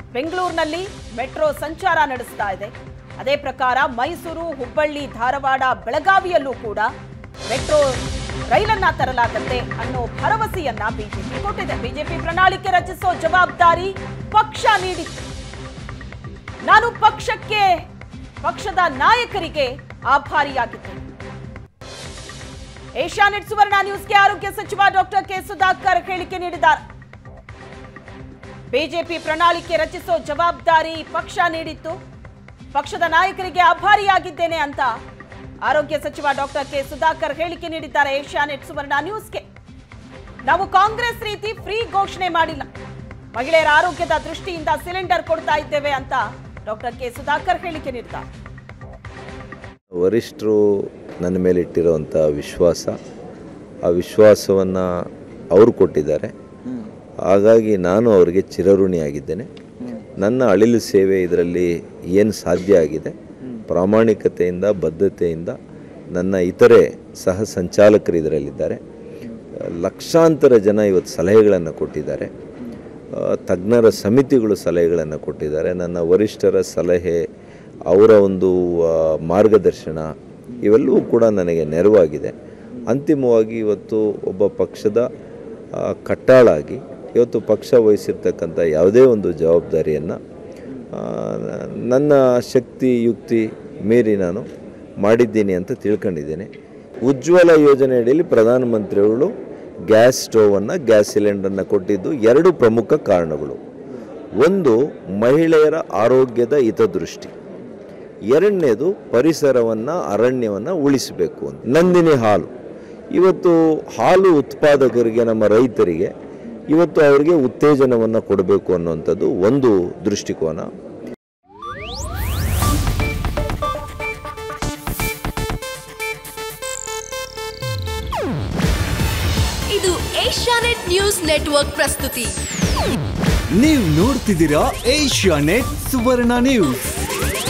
ಬೆಂಗಳೂರಿನಲ್ಲಿ ಮೆಟ್ರೋ ಸಂಚಾರ ನಡೆಸ್ತಾ ಇದೆ. ಅದೇ ಪ್ರಕಾರ ಮೈಸೂರು, ಹುಬ್ಬಳ್ಳಿ, ಧಾರವಾಡ, ಬೆಳಗಾವಿಯಲ್ಲೂ ಕೂಡ ಮೆಟ್ರೋ ರೈಲನ್ನ ತರಲಾಗುತ್ತೆ ಅನ್ನೋ ಭರವಸೆಯನ್ನ ಬಿಜೆಪಿ ಕೊಟ್ಟಿದೆ. ಬಿಜೆಪಿ ಪ್ರಣಾಳಿಕೆ ರಚಿಸೋ ಜವಾಬ್ದಾರಿ ಪಕ್ಷ ನೀಡಿತ್ತು. ನಾನು ಪಕ್ಷದ ನಾಯಕರಿಗೆ ಆಭಾರಿಯಾಗಿದ್ದೇನೆ. ಏಷ್ಯಾನೆಟ್ ಸುವರ್ಣ ನ್ಯೂಸ್ಗೆ ಆರೋಗ್ಯ ಸಚಿವ ಡಾಕ್ಟರ್ ಕೆ ಸುಧಾಕರ್ ಹೇಳಿಕೆ ನೀಡಿದ್ದಾರೆ. ಬಿಜೆಪಿ ಪ್ರಣಾಳಿಕೆ ರಚಿಸೋ ಜವಾಬ್ದಾರಿ ಪಕ್ಷ ನೀಡಿತ್ತು. ಪಕ್ಷದ ನಾಯಕರಿಗೆ ಆಭಾರಿಯಾಗಿದ್ದೇನೆ ಅಂತ ಆರೋಗ್ಯ ಸಚಿವ ಡಾಕ್ಟರ್ ಕೆ ಸುಧಾಕರ್ ಹೇಳಿಕೆ ನೀಡಿದ್ದಾರೆ ಏಷ್ಯಾನೆಟ್ ಸುವರ್ಣ ನ್ಯೂಸ್ಗೆ. ನಾವು ಕಾಂಗ್ರೆಸ್ ರೀತಿ ಫ್ರೀ ಘೋಷಣೆ ಮಾಡಿಲ್ಲ. ಮಹಿಳೆಯರ ಆರೋಗ್ಯದ ದೃಷ್ಟಿಯಿಂದ ಸಿಲಿಂಡರ್ ಕೊಡ್ತಾ ಇದ್ದೇವೆ ಅಂತ ಡಾಕ್ಟರ್ ಕೆ ಸುಧಾಕರ್ ಹೇಳಿಕೆ ನೀಡಿದ್ದಾರೆ. ವರಿಷ್ಠರು ನನ್ನ ಮೇಲೆ ಇಟ್ಟಿರುವಂಥ ವಿಶ್ವಾಸ, ಆ ವಿಶ್ವಾಸವನ್ನು ಅವರು ಕೊಟ್ಟಿದ್ದಾರೆ. ಹಾಗಾಗಿ ನಾನು ಅವರಿಗೆ ಚಿರಋಣಿಯಾಗಿದ್ದೇನೆ. ನನ್ನ ಅಳಿಲು ಸೇವೆ ಇದರಲ್ಲಿ ಏನು ಸಾಧ್ಯ ಆಗಿದೆ, ಪ್ರಾಮಾಣಿಕತೆಯಿಂದ ಬದ್ಧತೆಯಿಂದ ನನ್ನ ಇತರೆ ಸಹ ಸಂಚಾಲಕರು ಇದರಲ್ಲಿದ್ದಾರೆ. ಲಕ್ಷಾಂತರ ಜನ ಇವತ್ತು ಸಲಹೆಗಳನ್ನು ಕೊಟ್ಟಿದ್ದಾರೆ. ತಜ್ಞರ ಸಮಿತಿಗಳು ಸಲಹೆಗಳನ್ನು ಕೊಟ್ಟಿದ್ದಾರೆ. ನನ್ನ ವರಿಷ್ಠರ ಸಲಹೆ, ಅವರ ಒಂದು ಮಾರ್ಗದರ್ಶನ ಇವೆಲ್ಲವೂ ಕೂಡ ನನಗೆ ನೆರವಾಗಿದೆ. ಅಂತಿಮವಾಗಿ ಇವತ್ತು ಒಬ್ಬ ಪಕ್ಷದ ಕಟ್ಟಾಳಾಗಿ ಇವತ್ತು ಪಕ್ಷ ವಹಿಸಿರ್ತಕ್ಕಂಥ ಯಾವುದೇ ಒಂದು ಜವಾಬ್ದಾರಿಯನ್ನು ನನ್ನ ಶಕ್ತಿ ಯುಕ್ತಿ ಮೀರಿ ನಾನು ಮಾಡಿದ್ದೀನಿ ಅಂತ ತಿಳ್ಕೊಂಡಿದ್ದೇನೆ. ಉಜ್ವಲ ಯೋಜನೆ ಅಡಿಯಲ್ಲಿ ಪ್ರಧಾನಮಂತ್ರಿಗಳು ಗ್ಯಾಸ್ ಸ್ಟೋವನ್ನು, ಗ್ಯಾಸ್ ಸಿಲಿಂಡರನ್ನು ಕೊಟ್ಟಿದ್ದು ಎರಡು ಪ್ರಮುಖ ಕಾರಣಗಳು. ಒಂದು, ಮಹಿಳೆಯರ ಆರೋಗ್ಯದ ಹಿತದೃಷ್ಟಿ. ಎರಡನೇದು, ಪರಿಸರವನ್ನು, ಅರಣ್ಯವನ್ನು ಉಳಿಸಬೇಕು ಅಂತ. ನಂದಿನಿ ಹಾಲು, ಇವತ್ತು ಹಾಲು ಉತ್ಪಾದಕರಿಗೆ, ನಮ್ಮ ರೈತರಿಗೆ ಇವತ್ತು ಅವರಿಗೆ ಉತ್ತೇಜನವನ್ನು ಕೊಡಬೇಕು ಅನ್ನುವಂಥದ್ದು ಒಂದು ದೃಷ್ಟಿಕೋನ. ಇದು ಏಷ್ಯಾನೆಟ್ ನ್ಯೂಸ್ ನೆಟ್ವರ್ಕ್ ಪ್ರಸ್ತುತಿ. ನೀವು ನೋಡ್ತಿದ್ದೀರಾ ಏಷ್ಯಾನೆಟ್ ಸುವರ್ಣ ನ್ಯೂಸ್.